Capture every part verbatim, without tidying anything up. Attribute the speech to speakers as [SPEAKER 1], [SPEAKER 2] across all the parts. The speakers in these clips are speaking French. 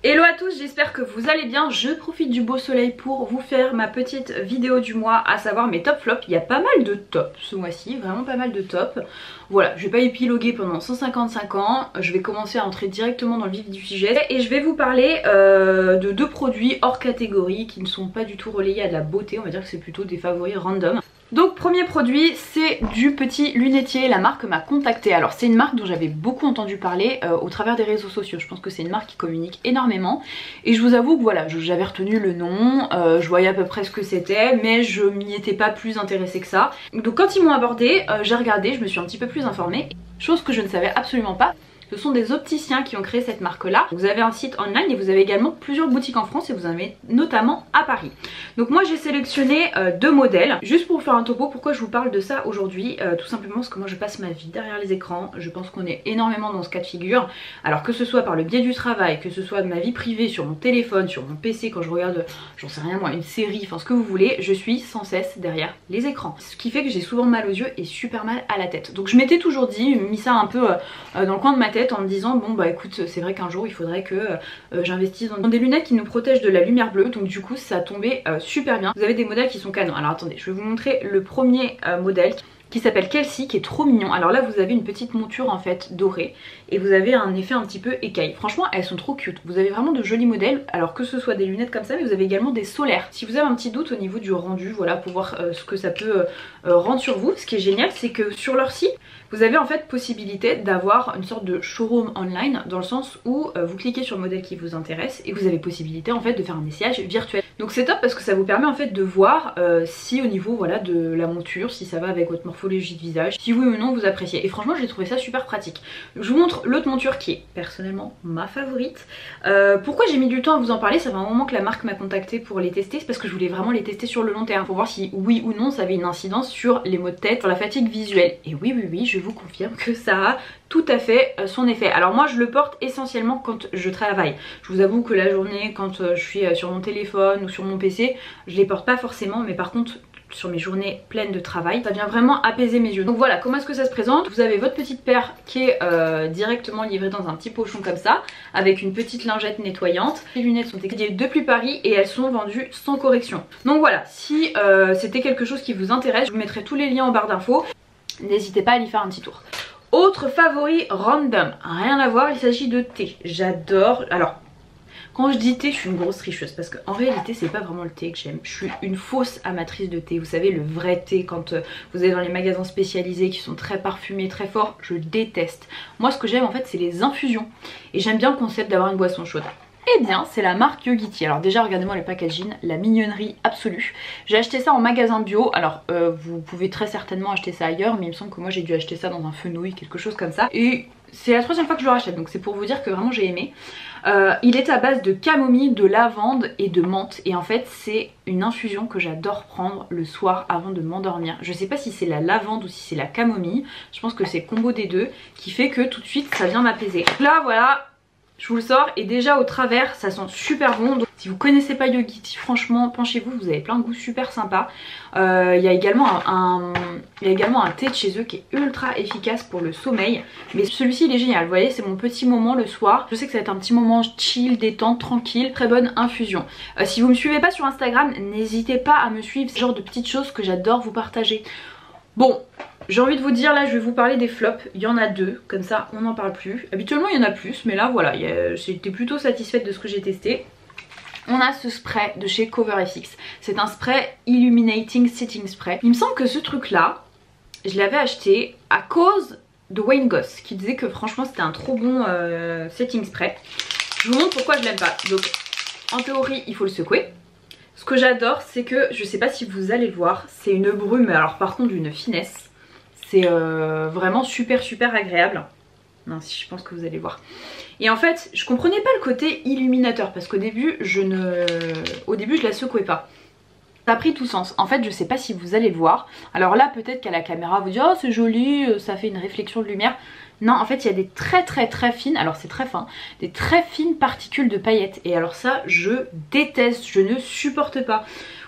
[SPEAKER 1] Hello à tous, j'espère que vous allez bien. Je profite du beau soleil pour vous faire ma petite vidéo du mois, à savoir mes top flops. Il y a pas mal de tops ce mois-ci, vraiment pas mal de tops. Voilà, je vais pas épiloguer pendant cent cinquante-cinq ans. Je vais commencer à entrer directement dans le vif du sujet et je vais vous parler euh, de deux produits hors catégorie qui ne sont pas du tout relayés à de la beauté. On va dire que c'est plutôt des favoris random. Donc premier produit, c'est du petit lunetier. La marque m'a contacté. Alors c'est une marque dont j'avais beaucoup entendu parler euh, au travers des réseaux sociaux. Je pense que c'est une marque qui communique énormément. Et je vous avoue que voilà, j'avais retenu le nom, euh, je voyais à peu près ce que c'était, mais je m'y étais pas plus intéressée que ça. Donc quand ils m'ont abordé, euh, j'ai regardé, je me suis un petit peu plus informée. Chose que je ne savais absolument pas. Ce sont des opticiens qui ont créé cette marque là. Vous avez un site online et vous avez également plusieurs boutiques en France et vous en avez notamment à Paris. Donc moi j'ai sélectionné euh, deux modèles. Juste pour vous faire un topo, pourquoi je vous parle de ça aujourd'hui, euh, tout simplement parce que moi je passe ma vie derrière les écrans. Je pense qu'on est énormément dans ce cas de figure. Alors que ce soit par le biais du travail, que ce soit de ma vie privée, sur mon téléphone, sur mon P C, quand je regarde, j'en sais rien moi, une série, enfin ce que vous voulez, je suis sans cesse derrière les écrans. Ce qui fait que j'ai souvent mal aux yeux et super mal à la tête. Donc je m'étais toujours dit, mis ça un peu euh, dans le coin de ma tête en me disant bon bah écoute, c'est vrai qu'un jour il faudrait que euh, j'investisse dans des lunettes qui nous protègent de la lumière bleue. Donc du coup ça tombait euh, super bien. Vous avez des modèles qui sont canons. Alors attendez, je vais vous montrer le premier euh, modèle qui s'appelle Kelsey, qui est trop mignon. Alors là vous avez une petite monture en fait dorée et vous avez un effet un petit peu écaille. Franchement elles sont trop cute. Vous avez vraiment de jolis modèles, alors que ce soit des lunettes comme ça, mais vous avez également des solaires. Si vous avez un petit doute au niveau du rendu, voilà, pour voir euh, ce que ça peut euh, rendre sur vous, ce qui est génial c'est que sur leur site vous avez en fait possibilité d'avoir une sorte de showroom online, dans le sens où euh, vous cliquez sur le modèle qui vous intéresse et vous avez possibilité en fait de faire un essayage virtuel. Donc c'est top parce que ça vous permet en fait de voir euh, si au niveau voilà de la monture, si ça va avec votre morphologie de visage, si oui ou non vous appréciez. Et franchement j'ai trouvé ça super pratique. Je vous montre l'autre monture qui est personnellement ma favorite. Euh, pourquoi j'ai mis du temps à vous en parler? Ça fait un moment que la marque m'a contacté pour les tester, c'est parce que je voulais vraiment les tester sur le long terme pour voir si oui ou non ça avait une incidence sur les maux de tête, sur la fatigue visuelle. Et oui oui oui, je vous confirme que ça a tout à fait son effet. Alors moi je le porte essentiellement quand je travaille. Je vous avoue que la journée, quand je suis sur mon téléphone ou sur mon P C, je les porte pas forcément, mais par contre sur mes journées pleines de travail, ça vient vraiment apaiser mes yeux. Donc voilà, comment est-ce que ça se présente? Vous avez votre petite paire qui est euh, directement livrée dans un petit pochon comme ça, avec une petite lingette nettoyante. Les lunettes sont écrites depuis Paris et elles sont vendues sans correction. Donc voilà, si euh, c'était quelque chose qui vous intéresse, je vous mettrai tous les liens en barre d'infos. N'hésitez pas à y faire un petit tour. Autre favori random, rien à voir, il s'agit de thé. J'adore, alors quand je dis thé, je suis une grosse tricheuse parce qu'en réalité c'est pas vraiment le thé que j'aime. Je suis une fausse amatrice de thé. Vous savez, le vrai thé quand vous allez dans les magasins spécialisés qui sont très parfumés, très forts, je déteste. Moi ce que j'aime en fait c'est les infusions. Et j'aime bien le concept d'avoir une boisson chaude. Eh bien c'est la marque Yogiti. Alors déjà regardez-moi le packaging, la mignonnerie absolue. J'ai acheté ça en magasin bio. Alors euh, vous pouvez très certainement acheter ça ailleurs, mais il me semble que moi j'ai dû acheter ça dans un fenouil, quelque chose comme ça. Et c'est la troisième fois que je le rachète, donc c'est pour vous dire que vraiment j'ai aimé. Euh, il est à base de camomille, de lavande et de menthe. Et en fait c'est une infusion que j'adore prendre le soir avant de m'endormir. Je sais pas si c'est la lavande ou si c'est la camomille. Je pense que c'est le combo des deux qui fait que tout de suite ça vient m'apaiser. Là voilà, je vous le sors et déjà au travers ça sent super bon. Donc si vous connaissez pas Yogiti, franchement penchez-vous, vous avez plein de goûts super sympas. Euh, il y a également un, un, il y a également un thé de chez eux qui est ultra efficace pour le sommeil. Mais celui-ci il est génial, vous voyez, c'est mon petit moment le soir. Je sais que ça va être un petit moment chill, détente, tranquille, très bonne infusion. Euh, si vous me suivez pas sur Instagram, n'hésitez pas à me suivre, c'est le genre de petites choses que j'adore vous partager. Bon, j'ai envie de vous dire, là je vais vous parler des flops. Il y en a deux, comme ça on n'en parle plus. Habituellement il y en a plus, mais là voilà, j'étais plutôt satisfaite de ce que j'ai testé. On a ce spray de chez Cover F X. C'est un spray Illuminating Setting Spray. Il me semble que ce truc là, je l'avais acheté à cause de Wayne Goss, qui disait que franchement c'était un trop bon euh, setting spray. Je vous montre pourquoi je l'aime pas. Donc en théorie il faut le secouer. Ce que j'adore c'est que, je sais pas si vous allez le voir, c'est une brume, alors par contre d'une finesse. C'est euh, vraiment super super agréable. Non, si je pense que vous allez voir. Et en fait je comprenais pas le côté illuminateur parce qu'au début je ne... Au début je la secouais pas. Ça a pris tout sens. En fait je sais pas si vous allez le voir. Alors là peut-être qu'à la caméra vous dites oh c'est joli, ça fait une réflexion de lumière. Non en fait il y a des très très très fines, alors c'est très fin, des très fines particules de paillettes. Et alors ça je déteste, je ne supporte pas.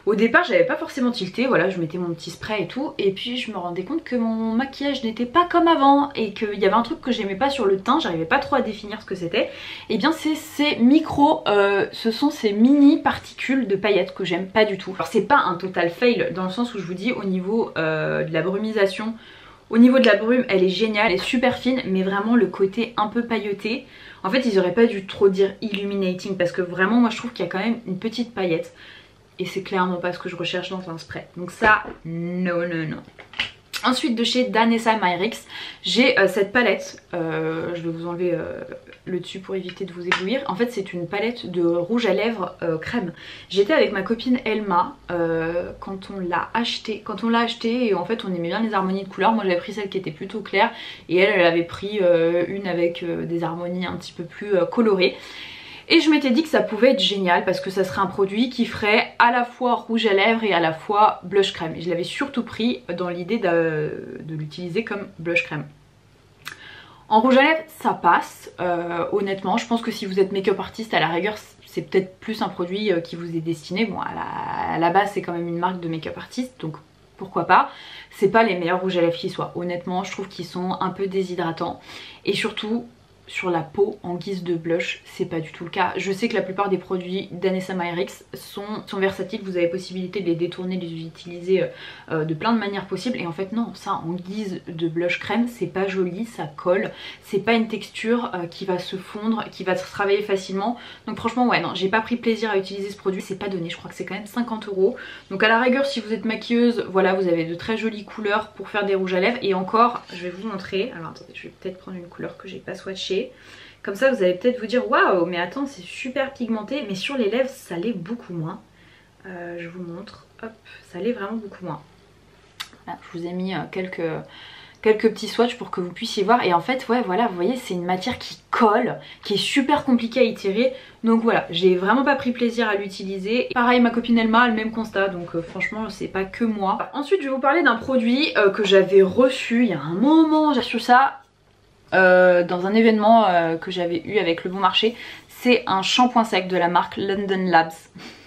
[SPEAKER 1] Au départ j'avais pas forcément tilté, voilà je mettais mon petit spray et tout, et puis je me rendais compte que mon maquillage n'était pas comme avant et qu'il y avait un truc que j'aimais pas sur le teint, j'arrivais pas trop à définir ce que c'était. Et bien c'est ces micros, euh, ce sont ces mini particules de paillettes que j'aime pas du tout. Alors c'est pas un total fail dans le sens où je vous dis au niveau euh, de la brumisation, au niveau de la brume elle est géniale, elle est super fine, mais vraiment le côté un peu pailleté, en fait ils auraient pas dû trop dire illuminating parce que vraiment moi je trouve qu'il y a quand même une petite paillette. Et c'est clairement pas ce que je recherche dans un spray. Donc ça, non, non, non. Ensuite de chez Danessa Myricks, j'ai euh, cette palette. Euh, je vais vous enlever euh, le dessus pour éviter de vous éblouir. En fait c'est une palette de rouge à lèvres euh, crème. J'étais avec ma copine Elma euh, quand on l'a acheté. Quand on l'a acheté et en fait on aimait bien les harmonies de couleurs. Moi j'avais pris celle qui était plutôt claire. Et elle, elle avait pris euh, une avec euh, des harmonies un petit peu plus euh, colorées. Et je m'étais dit que ça pouvait être génial parce que ça serait un produit qui ferait à la fois rouge à lèvres et à la fois blush crème. Et je l'avais surtout pris dans l'idée de, de l'utiliser comme blush crème. En rouge à lèvres ça passe, euh, honnêtement je pense que si vous êtes make-up artiste à la rigueur c'est peut-être plus un produit qui vous est destiné. Bon à la, à la base c'est quand même une marque de make-up artiste donc pourquoi pas. C'est pas les meilleurs rouges à lèvres qui soient, honnêtement je trouve qu'ils sont un peu déshydratants et surtout sur la peau en guise de blush, c'est pas du tout le cas. Je sais que la plupart des produits Danessa Myricks sont, sont versatiles, vous avez possibilité de les détourner, de les utiliser euh, de plein de manières possibles et en fait non, ça en guise de blush crème c'est pas joli, ça colle, c'est pas une texture euh, qui va se fondre, qui va se travailler facilement. Donc franchement ouais non, j'ai pas pris plaisir à utiliser ce produit, c'est pas donné, je crois que c'est quand même cinquante euros. Donc à la rigueur si vous êtes maquilleuse, voilà vous avez de très jolies couleurs pour faire des rouges à lèvres et encore je vais vous montrer, alors attendez je vais peut-être prendre une couleur que j'ai pas swatchée. Comme ça vous allez peut-être vous dire waouh mais attends c'est super pigmenté, mais sur les lèvres ça l'est beaucoup moins. euh, Je vous montre, hop, ça l'est vraiment beaucoup moins. Voilà, je vous ai mis euh, quelques, quelques petits swatchs pour que vous puissiez voir. Et en fait ouais voilà vous voyez c'est une matière qui colle, qui est super compliquée à étirer. Donc voilà j'ai vraiment pas pris plaisir à l'utiliser. Pareil ma copine Elma a le même constat donc euh, franchement c'est pas que moi. Ensuite je vais vous parler d'un produit euh, que j'avais reçu il y a un moment, j'ai reçu ça Euh, dans un événement euh, que j'avais eu avec Le Bon Marché. C'est un shampoing sec de la marque London Labs.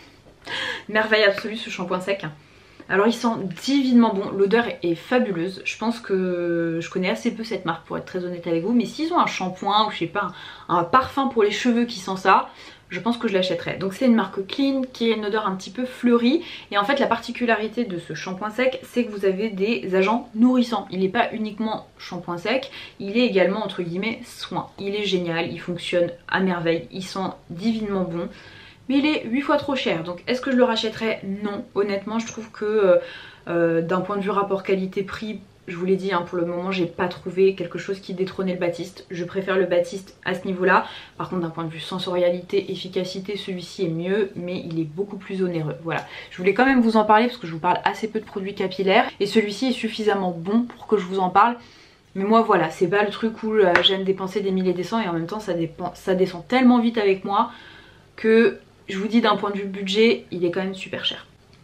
[SPEAKER 1] Merveille absolue ce shampoing sec. Alors il sent divinement bon, l'odeur est fabuleuse. Je pense que je connais assez peu cette marque pour être très honnête avec vous, mais s'ils ont un shampoing ou je sais pas un, un parfum pour les cheveux qui sent ça, je pense que je l'achèterai. Donc c'est une marque clean qui a une odeur un petit peu fleurie. Et en fait la particularité de ce shampoing sec c'est que vous avez des agents nourrissants. Il n'est pas uniquement shampoing sec, il est également entre guillemets soin. Il est génial, il fonctionne à merveille, il sent divinement bon. Mais il est huit fois trop cher. Donc est-ce que je le rachèterais? Non. Honnêtement je trouve que euh, euh, d'un point de vue rapport qualité-prix, je vous l'ai dit hein, pour le moment j'ai pas trouvé quelque chose qui détrônait le Batiste. Je préfère le Batiste à ce niveau là. Par contre d'un point de vue sensorialité, efficacité, celui-ci est mieux mais il est beaucoup plus onéreux. Voilà, je voulais quand même vous en parler parce que je vous parle assez peu de produits capillaires. Et celui-ci est suffisamment bon pour que je vous en parle. Mais moi voilà, c'est pas le truc où euh, j'aime dépenser des milliers et des cents et en même temps ça, dépend, ça descend tellement vite avec moi que je vous dis d'un point de vue budget il est quand même super cher.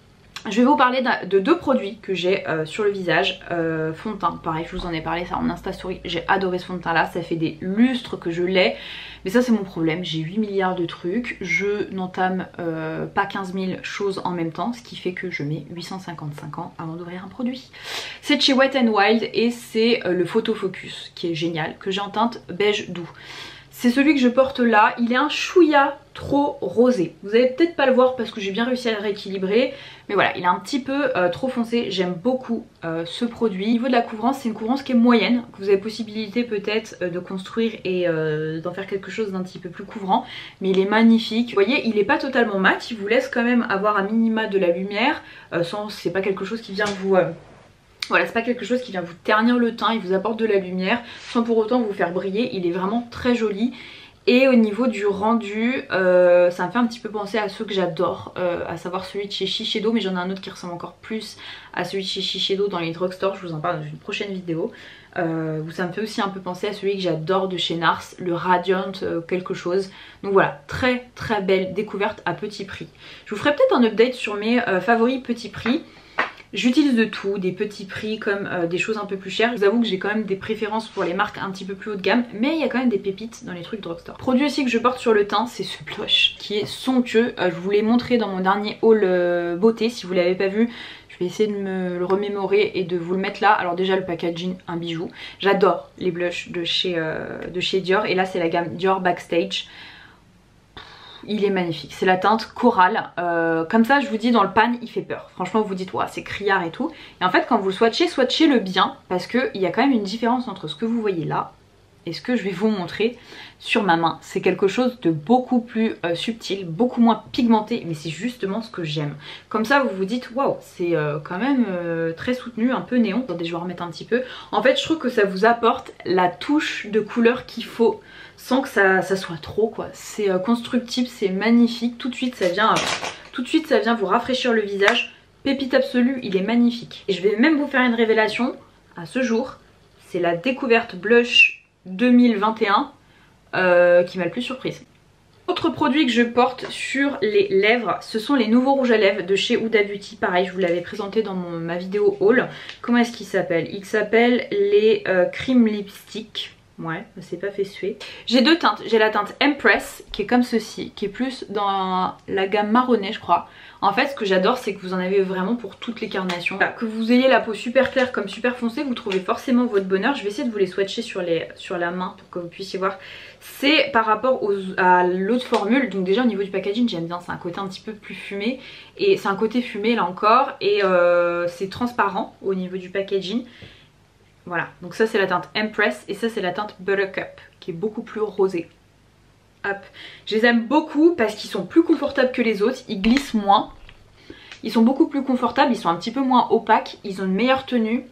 [SPEAKER 1] Je vais vous parler de deux produits que j'ai euh, sur le visage. euh, Fond de teint, pareil je vous en ai parlé ça en Insta Story, j'ai adoré ce fond de teint là, ça fait des lustres que je l'ai. Mais ça c'est mon problème, j'ai huit milliards de trucs, je n'entame euh, pas quinze mille choses en même temps, ce qui fait que je mets huit cent cinquante-cinq ans avant d'ouvrir un produit. C'est de chez Wet n Wild et c'est euh, le Photo Focus qui est génial, que j'ai en teinte beige doux. C'est celui que je porte là, il est un chouïa trop rosé. Vous allez peut-être pas le voir parce que j'ai bien réussi à le rééquilibrer. Mais voilà, il est un petit peu euh, trop foncé. J'aime beaucoup euh, ce produit. Au niveau de la couvrance, c'est une couvrance qui est moyenne. Que vous avez possibilité peut-être euh, de construire et euh, d'en faire quelque chose d'un petit peu plus couvrant. Mais il est magnifique. Vous voyez, il est pas totalement mat. Il vous laisse quand même avoir un minima de la lumière. Euh, sans, c'est pas quelque chose qui vient vous... Euh, Voilà, c'est pas quelque chose qui vient vous ternir le teint, il vous apporte de la lumière sans pour autant vous faire briller, il est vraiment très joli. Et au niveau du rendu, euh, ça me fait un petit peu penser à ceux que j'adore, euh, à savoir celui de chez Shiseido, mais j'en ai un autre qui ressemble encore plus à celui de chez Shiseido dans les drugstores, je vous en parle dans une prochaine vidéo. Euh, où ça me fait aussi un peu penser à celui que j'adore de chez Nars, le Radiant euh, quelque chose. Donc voilà, très très belle découverte à petit prix. Je vous ferai peut-être un update sur mes euh, favoris petit prix. J'utilise de tout, des petits prix comme euh, des choses un peu plus chères. Je vous avoue que j'ai quand même des préférences pour les marques un petit peu plus haut de gamme, mais il y a quand même des pépites dans les trucs drugstore. Produit aussi que je porte sur le teint, c'est ce blush qui est somptueux. Euh, je vous l'ai montré dans mon dernier haul euh, beauté, si vous l'avez pas vu. Je vais essayer de me le remémorer et de vous le mettre là. Alors déjà le packaging, un bijou. J'adore les blushs de chez, euh, de chez Dior, et là c'est la gamme Dior Backstage. Il est magnifique, c'est la teinte Coral, euh, comme ça je vous dis dans le pan il fait peur. Franchement vous dites ouais, c'est criard et tout. Et en fait quand vous le swatchez, swatchez le bien, parce qu'il y a quand même une différence entre ce que vous voyez là et ce que je vais vous montrer sur ma main. C'est quelque chose de beaucoup plus euh, subtil, beaucoup moins pigmenté, mais c'est justement ce que j'aime. Comme ça vous vous dites waouh, c'est euh, quand même euh, très soutenu, un peu néon. Attendez, je vais en remettre un petit peu. En fait je trouve que ça vous apporte la touche de couleur qu'il faut, sans que ça, ça soit trop quoi. C'est euh, constructible, c'est magnifique. Tout de suite ça vient, euh, tout de suite ça vient vous rafraîchir le visage. Pépite absolue, il est magnifique. Et je vais même vous faire une révélation à ce jour. C'est la découverte blush deux mille vingt et un euh, qui m'a le plus surprise. Autre produit que je porte sur les lèvres, ce sont les nouveaux rouges à lèvres de chez Huda Beauty. Pareil, je vous l'avais présenté dans mon, ma vidéo haul. Comment est-ce qu'ils s'appellent? Ils s'appellent les euh, Cream Lipstick. Ouais, c'est pas fait suer. J'ai deux teintes. J'ai la teinte Empress qui est comme ceci, qui est plus dans la gamme marronnée je crois. En fait ce que j'adore c'est que vous en avez vraiment pour toutes les carnations. Que vous ayez la peau super claire comme super foncée, vous trouvez forcément votre bonheur. Je vais essayer de vous les swatcher sur, les, sur la main pour que vous puissiez voir. C'est par rapport aux, à l'autre formule. Donc déjà au niveau du packaging j'aime bien, c'est un côté un petit peu plus fumé. Et c'est un côté fumé là encore. Et euh, c'est transparent au niveau du packaging. Voilà, donc ça c'est la teinte Empress et ça c'est la teinte Buttercup qui est beaucoup plus rosée. Hop. Je les aime beaucoup parce qu'ils sont plus confortables que les autres, ils glissent moins. Ils sont beaucoup plus confortables, ils sont un petit peu moins opaques, ils ont une meilleure tenue.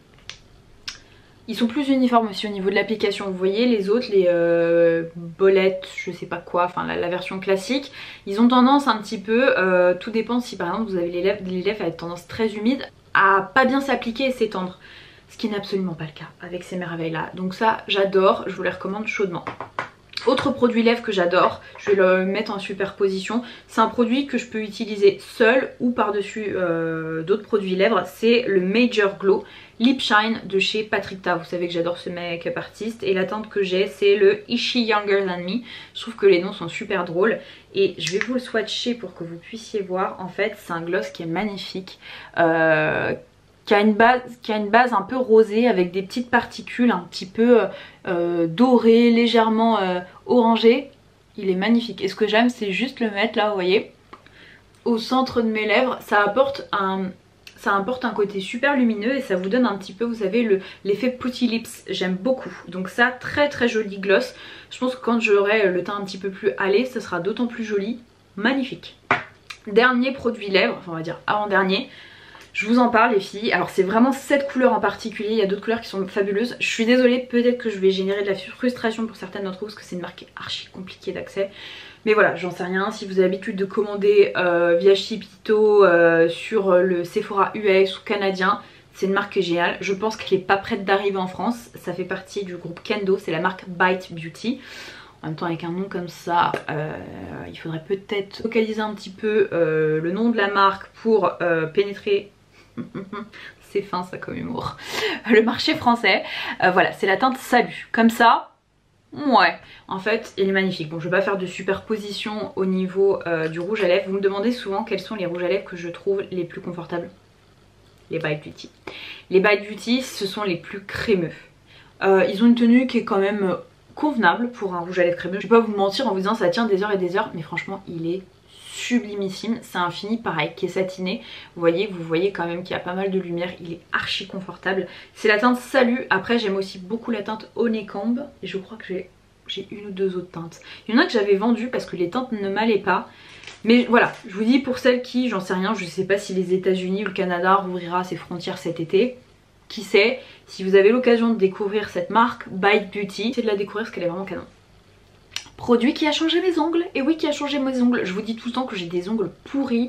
[SPEAKER 1] Ils sont plus uniformes aussi au niveau de l'application. Vous voyez les autres, les euh, bolettes, je sais pas quoi, enfin la, la version classique, ils ont tendance un petit peu, euh, tout dépend si par exemple vous avez les lèvres, les lèvres avec tendance très humide, à pas bien s'appliquer et s'étendre. Ce qui n'est absolument pas le cas avec ces merveilles là. Donc ça j'adore, je vous les recommande chaudement. Autre produit lèvres que j'adore, je vais le mettre en superposition. C'est un produit que je peux utiliser seul ou par-dessus euh, d'autres produits lèvres. C'est le Major Glow Lip Shine de chez Patrick Ta. Vous savez que j'adore ce make-up artiste. Et la teinte que j'ai c'est le Is She Younger Than Me. Je trouve que les noms sont super drôles. Et je vais vous le swatcher pour que vous puissiez voir. En fait c'est un gloss qui est magnifique. Euh, Qui a, une base, qui a une base un peu rosée avec des petites particules un petit peu euh, dorées, légèrement euh, orangées. Il est magnifique et ce que j'aime c'est juste le mettre là, vous voyez, au centre de mes lèvres. Ça apporte un, ça apporte un côté super lumineux et ça vous donne un petit peu, vous savez, le, l'effet Putty Lips. J'aime beaucoup. Donc ça, très très joli gloss. Je pense que quand j'aurai le teint un petit peu plus hâlé, ça sera d'autant plus joli. Magnifique. Dernier produit lèvres, enfin on va dire avant-dernier. Je vous en parle les filles, alors c'est vraiment cette couleur en particulier, il y a d'autres couleurs qui sont fabuleuses. Je suis désolée, peut-être que je vais générer de la frustration pour certaines d'entre vous parce que c'est une marque archi compliquée d'accès. Mais voilà, j'en sais rien, si vous avez l'habitude de commander euh, via Shipito euh, sur le Sephora U S ou canadien, c'est une marque géniale. Je pense qu'elle n'est pas prête d'arriver en France, ça fait partie du groupe Kendo, c'est la marque Bite Beauty. En même temps avec un nom comme ça, euh, il faudrait peut-être focaliser un petit peu euh, le nom de la marque pour euh, pénétrer... c'est fin ça comme humour. Le marché français. Euh, voilà, c'est la teinte Salut. Comme ça, ouais. En fait, il est magnifique. Bon, je vais pas faire de superposition au niveau euh, du rouge à lèvres. Vous me demandez souvent quels sont les rouges à lèvres que je trouve les plus confortables. Les Bite Beauty. Les Bite Beauty, ce sont les plus crémeux. Euh, ils ont une tenue qui est quand même convenable pour un rouge à lèvres crémeux. Je vais pas vous mentir en vous disant ça tient des heures et des heures, mais franchement, il est sublimissime. C'est un fini pareil qui est satiné. Vous voyez, vous voyez quand même qu'il y a pas mal de lumière. Il est archi confortable. C'est la teinte Salut. Après j'aime aussi beaucoup la teinte Honeycomb. Et je crois que j'ai j'ai une ou deux autres teintes. Il y en a que j'avais vendues parce que les teintes ne m'allaient pas. Mais voilà, je vous dis pour celles qui, j'en sais rien, je sais pas si les États-Unis ou le Canada rouvrira ses frontières cet été. Qui sait, si vous avez l'occasion de découvrir cette marque Bite Beauty, c'est de la découvrir parce qu'elle est vraiment canon. Produit qui a changé mes ongles, et oui qui a changé mes ongles. Je vous dis tout le temps que j'ai des ongles pourris.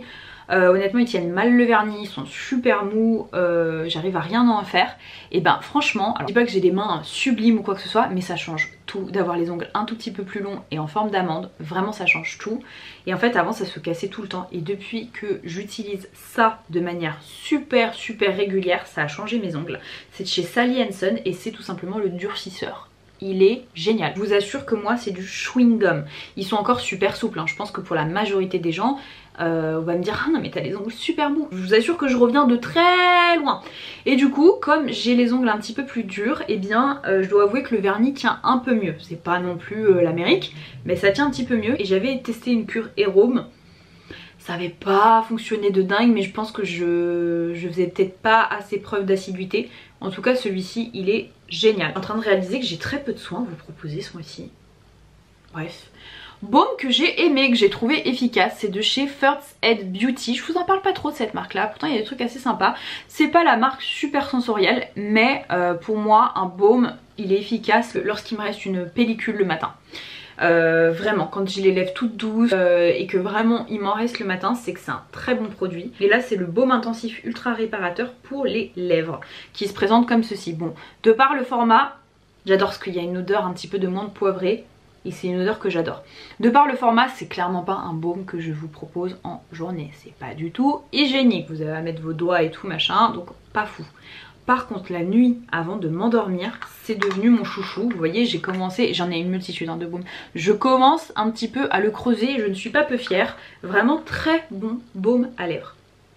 [SPEAKER 1] Euh, honnêtement ils tiennent mal le vernis, ils sont super mous, euh, j'arrive à rien en faire. Et ben franchement, alors je dis pas que j'ai des mains sublimes ou quoi que ce soit, mais ça change tout d'avoir les ongles un tout petit peu plus longs et en forme d'amande. Vraiment ça change tout. Et en fait avant ça se cassait tout le temps. Et depuis que j'utilise ça de manière super super régulière, ça a changé mes ongles. C'est de chez Sally Hansen et c'est tout simplement le durcisseur. Il est génial. Je vous assure que moi c'est du chewing gum. Ils sont encore super souples, hein. Je pense que pour la majorité des gens euh, on va me dire ah non mais t'as les ongles super mous. Je vous assure que je reviens de très loin. Et du coup comme j'ai les ongles un petit peu plus durs, et eh bien euh, je dois avouer que le vernis tient un peu mieux. C'est pas non plus euh, l'Amérique, mais ça tient un petit peu mieux. Et j'avais testé une cure Hérôme. Ça avait pas fonctionné de dingue, mais je pense que je, je faisais peut-être pas assez preuve d'assiduité. En tout cas celui-ci il est génial. Je suis en train de réaliser que j'ai très peu de soins à vous proposer ce mois-ci. Bref. Baume que j'ai aimé, que j'ai trouvé efficace, c'est de chez First Aid Beauty. Je vous en parle pas trop de cette marque là, pourtant il y a des trucs assez sympas. C'est pas la marque super sensorielle, mais euh, pour moi un baume il est efficace lorsqu'il me reste une pellicule le matin. Euh, vraiment quand j'ai les lèvres toutes douces euh, et que vraiment il m'en reste le matin, c'est que c'est un très bon produit. Et là c'est le baume intensif ultra réparateur pour les lèvres qui se présente comme ceci. Bon, de par le format, j'adore parce qu'il y a une odeur un petit peu de menthe poivrée et c'est une odeur que j'adore. De par le format, c'est clairement pas un baume que je vous propose en journée, c'est pas du tout hygiénique, vous avez à mettre vos doigts et tout machin, donc pas fou. Par contre la nuit avant de m'endormir, c'est devenu mon chouchou. Vous voyez j'ai commencé, j'en ai une multitude hein, de baumes. Je commence un petit peu à le creuser, je ne suis pas peu fière. Vraiment très bon baume à lèvres.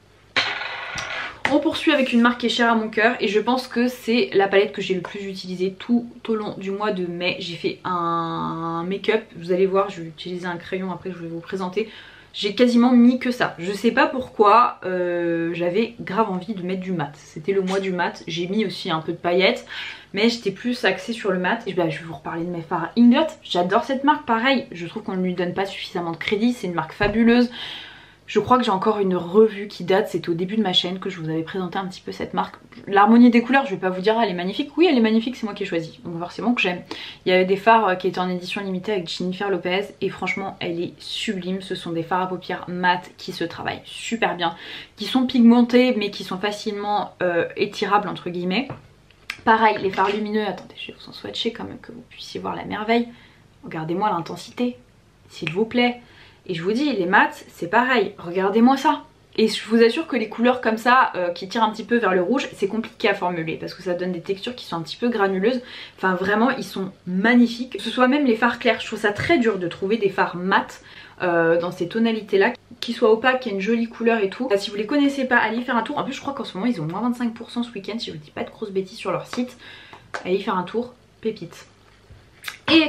[SPEAKER 1] On poursuit avec une marque qui est chère à mon cœur et je pense que c'est la palette que j'ai le plus utilisée tout au long du mois de mai. J'ai fait un make-up, vous allez voir, je vais utiliser un crayon après je vais vous présenter. J'ai quasiment mis que ça. Je sais pas pourquoi, euh, j'avais grave envie de mettre du mat. C'était le mois du mat. J'ai mis aussi un peu de paillettes, mais j'étais plus axée sur le mat. Et bah, je vais vous reparler de mes fards Ingot. J'adore cette marque, pareil. Je trouve qu'on ne lui donne pas suffisamment de crédit. C'est une marque fabuleuse. Je crois que j'ai encore une revue qui date, c'était au début de ma chaîne que je vous avais présenté un petit peu cette marque. L'harmonie des couleurs, je vais pas vous dire elle est magnifique. Oui elle est magnifique, c'est moi qui ai choisi, donc forcément que j'aime. Il y avait des fards qui étaient en édition limitée avec Jennifer Lopez et franchement elle est sublime. Ce sont des fards à paupières mat qui se travaillent super bien, qui sont pigmentés mais qui sont facilement euh, étirables entre guillemets. Pareil les fards lumineux, attendez je vais vous en swatcher quand même que vous puissiez voir la merveille. Regardez-moi l'intensité, s'il vous plaît. Et je vous dis, les mats, c'est pareil, regardez-moi ça. Et je vous assure que les couleurs comme ça, euh, qui tirent un petit peu vers le rouge, c'est compliqué à formuler parce que ça donne des textures qui sont un petit peu granuleuses. Enfin vraiment, ils sont magnifiques. Que ce soit même les fards clairs, je trouve ça très dur de trouver des fards mat euh, dans ces tonalités-là, qui soient opaques, qui aient une jolie couleur et tout. Si vous les connaissez pas, allez y faire un tour. En plus, je crois qu'en ce moment, ils ont moins vingt-cinq pour cent ce week-end, si je vous dis pas de grosses bêtises sur leur site. Allez y faire un tour, pépite. Et...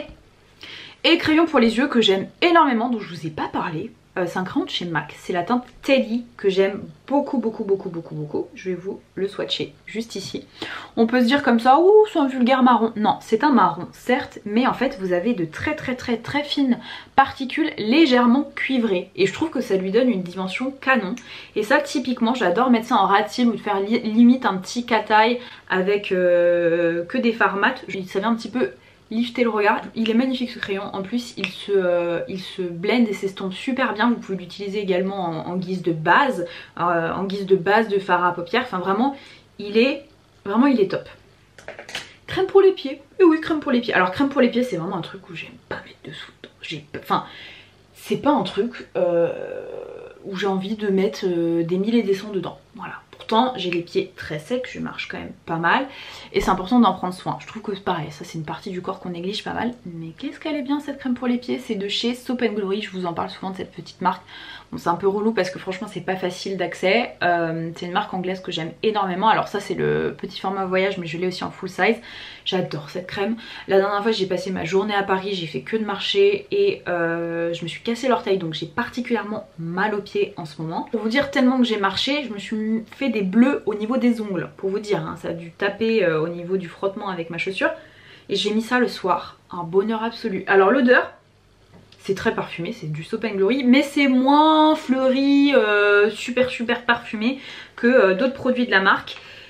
[SPEAKER 1] Et crayon pour les yeux que j'aime énormément, dont je vous ai pas parlé, euh, c'est un crayon de chez MAC, c'est la teinte Teddy que j'aime beaucoup beaucoup beaucoup beaucoup beaucoup. Je vais vous le swatcher juste ici. On peut se dire comme ça, ouh c'est un vulgaire marron. Non, c'est un marron certes, mais en fait vous avez de très très très très fines particules légèrement cuivrées. Et je trouve que ça lui donne une dimension canon. Et ça typiquement j'adore mettre ça en rat-cils ou de faire li limite un petit cat-eye avec euh, que des fards mat. Ça vient un petit peu... lifter le regard. Il est magnifique ce crayon, en plus il se, euh, il se blende et s'estompe super bien. Vous pouvez l'utiliser également en, en guise de base, euh, en guise de base de fard à paupières. Enfin vraiment il est, vraiment il est top. Crème pour les pieds, et oui crème pour les pieds. Alors crème pour les pieds c'est vraiment un truc où j'aime pas mettre dessous. J'ai, enfin c'est pas un truc euh, où j'ai envie de mettre euh, des mille et des cents dedans, voilà. Pourtant j'ai les pieds très secs, je marche quand même pas mal et c'est important d'en prendre soin. Je trouve que c'est pareil, ça c'est une partie du corps qu'on néglige pas mal. Mais qu'est-ce qu'elle est bien cette crème pour les pieds, c'est de chez Soap and Glory, je vous en parle souvent de cette petite marque. Bon c'est un peu relou parce que franchement c'est pas facile d'accès, euh, c'est une marque anglaise que j'aime énormément. Alors ça c'est le petit format voyage mais je l'ai aussi en full size. J'adore cette crème. La dernière fois j'ai passé ma journée à Paris, j'ai fait que de marcher et euh, je me suis cassé l'orteil donc j'ai particulièrement mal aux pieds en ce moment. Pour vous dire tellement que j'ai marché, je me suis fait des bleus au niveau des ongles, pour vous dire, hein, ça a dû taper euh, au niveau du frottement avec ma chaussure. Et j'ai mis ça le soir, un bonheur absolu. Alors l'odeur, c'est très parfumé, c'est du Soap and Glory, mais c'est moins fleuri, euh, super super parfumé que euh, d'autres produits de la marque.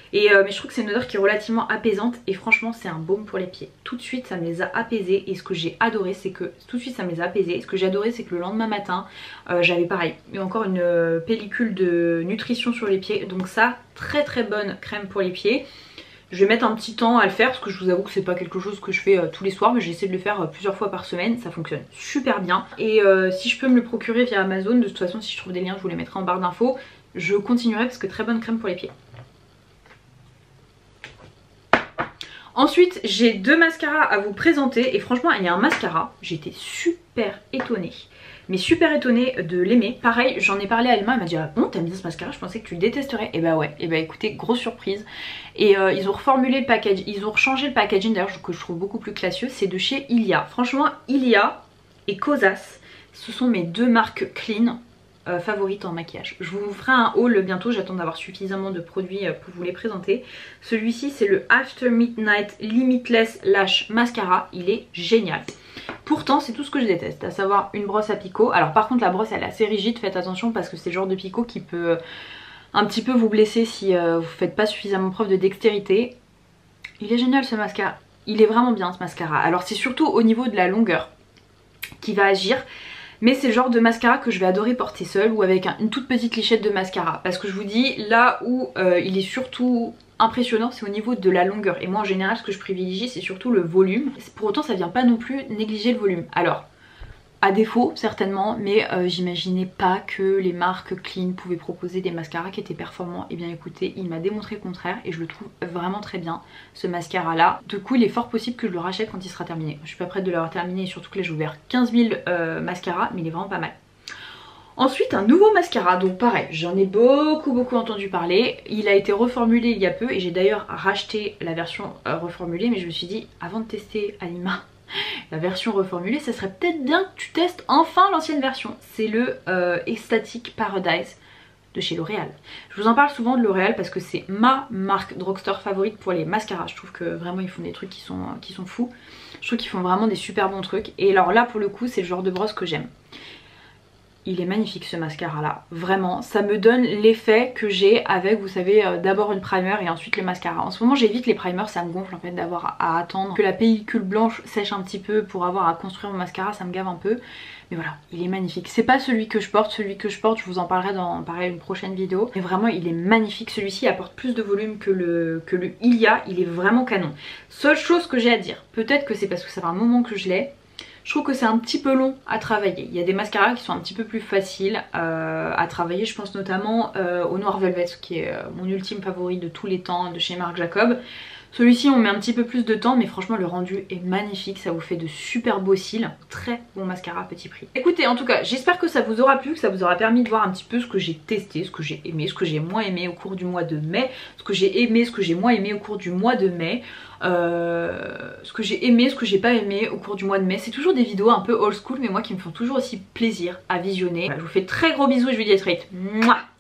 [SPEAKER 1] Et euh, mais je trouve que c'est une odeur qui est relativement apaisante et franchement c'est un baume pour les pieds. Tout de suite ça me les a apaisés et ce que j'ai adoré c'est que tout de suite ça me les a apaisés. Et ce que j'ai adoré c'est que le lendemain matin euh, j'avais pareil et encore une euh, pellicule de nutrition sur les pieds. Donc ça, très très bonne crème pour les pieds. Je vais mettre un petit temps à le faire parce que je vous avoue que c'est pas quelque chose que je fais euh, tous les soirs, mais j'essaie de le faire euh, plusieurs fois par semaine, ça fonctionne super bien. Et euh, si je peux me le procurer via Amazon, de toute façon si je trouve des liens je vous les mettrai en barre d'infos, je continuerai parce que très bonne crème pour les pieds. Ensuite j'ai deux mascaras à vous présenter et franchement il y a un mascara, j'étais super étonnée. Mais super étonnée de l'aimer. Pareil, j'en ai parlé à Elma, elle m'a dit ah bon t'aimes bien ce mascara, je pensais que tu le détesterais. Et bah ouais, et bah écoutez, grosse surprise. Et euh, ils ont reformulé le package, ils ont changé le packaging d'ailleurs que je trouve beaucoup plus classieux. C'est de chez Ilia. Franchement Ilia et Kosas, ce sont mes deux marques clean euh, favorites en maquillage. Je vous ferai un haul bientôt, j'attends d'avoir suffisamment de produits pour vous les présenter. Celui-ci c'est le After Midnight Limitless Lash Mascara, il est génial. Pourtant c'est tout ce que je déteste, à savoir une brosse à picot. Alors par contre la brosse elle est assez rigide, faites attention parce que c'est le genre de picot qui peut un petit peu vous blesser si euh, vous faites pas suffisamment preuve de dextérité. Il est génial ce mascara, il est vraiment bien ce mascara. Alors c'est surtout au niveau de la longueur qui va agir. Mais c'est le genre de mascara que je vais adorer porter seul ou avec un, une toute petite lichette de mascara. Parce que je vous dis, là où euh, il est surtout impressionnant, c'est au niveau de la longueur. Et moi en général ce que je privilégie c'est surtout le volume. Pour autant ça vient pas non plus négliger le volume. Alors à défaut certainement, mais euh, j'imaginais pas que les marques clean pouvaient proposer des mascaras qui étaient performants. Et bien écoutez, il m'a démontré le contraire et je le trouve vraiment très bien ce mascara là. Du coup il est fort possible que je le rachète quand il sera terminé. Je suis pas prête de l'avoir terminé et surtout que là j'ai ouvert quinze mille euh, mascaras, mais il est vraiment pas mal. Ensuite un nouveau mascara, donc pareil j'en ai beaucoup beaucoup entendu parler. Il a été reformulé il y a peu et j'ai d'ailleurs racheté la version euh, reformulée, mais je me suis dit avant de tester Alima la version reformulée, ça serait peut-être bien que tu testes enfin l'ancienne version. C'est le euh, Ecstatic Paradise de chez L'Oréal. Je vous en parle souvent de L'Oréal parce que c'est ma marque drugstore favorite pour les mascaras. Je trouve que vraiment ils font des trucs qui sont, qui sont fous. Je trouve qu'ils font vraiment des super bons trucs. Et alors là pour le coup c'est le genre de brosse que j'aime. Il est magnifique ce mascara là, vraiment, ça me donne l'effet que j'ai avec, vous savez, euh, d'abord une primer et ensuite le mascara. En ce moment j'évite les primers, ça me gonfle en fait d'avoir à attendre que la pellicule blanche sèche un petit peu pour avoir à construire mon mascara, ça me gave un peu. Mais voilà, il est magnifique. C'est pas celui que je porte, celui que je porte je vous en parlerai dans pareil, une prochaine vidéo. Mais vraiment il est magnifique, celui-ci apporte plus de volume que le, que le Ilia, il est vraiment canon. Seule chose que j'ai à dire, peut-être que c'est parce que ça fait un moment que je l'ai, je trouve que c'est un petit peu long à travailler. Il y a des mascaras qui sont un petit peu plus faciles euh, à travailler. Je pense notamment euh, au Noir Velvet, qui est euh, mon ultime favori de tous les temps de chez Marc Jacob. Celui-ci on met un petit peu plus de temps, mais franchement le rendu est magnifique, ça vous fait de super beaux cils. Très bon mascara à petit prix. Écoutez, en tout cas j'espère que ça vous aura plu, que ça vous aura permis de voir un petit peu ce que j'ai testé, ce que j'ai aimé, ce que j'ai moins aimé au cours du mois de mai, ce que j'ai aimé, ce que j'ai moins aimé au cours du mois de mai. Euh, ce que j'ai aimé, ce que j'ai pas aimé au cours du mois de mai. C'est toujours des vidéos un peu old school mais moi qui me font toujours aussi plaisir à visionner. Voilà, je vous fais de très gros bisous et je vous dis à très vite. Mouah.